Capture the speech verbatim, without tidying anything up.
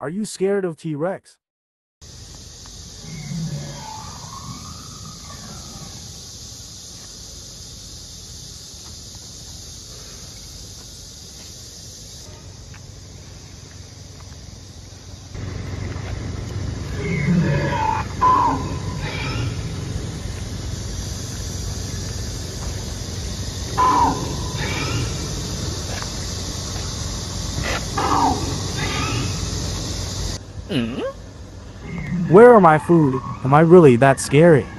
Are you scared of T-Rex? Mm? Where are my food? Am I really that scary?